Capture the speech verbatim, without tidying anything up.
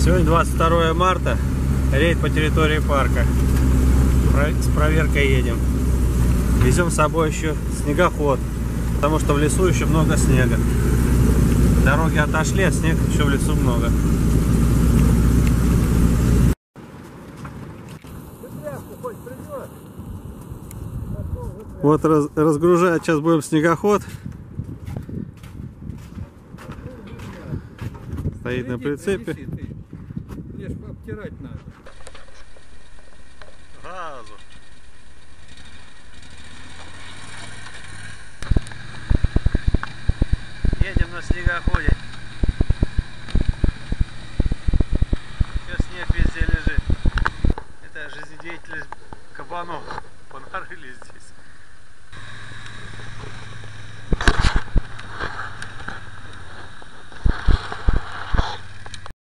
Сегодня двадцать второе марта, рейд по территории парка. С проверкой едем. Везем с собой еще снегоход, потому что в лесу еще много снега. Дороги отошли, а снег еще в лесу много. Вот раз, разгружать сейчас будем снегоход. Стоит на прицепе. Мне ж обтирать надо. Газу. Едем на снегоходе. Сейчас снег везде лежит. Это жизнедеятельность кабанов. Понарыли здесь.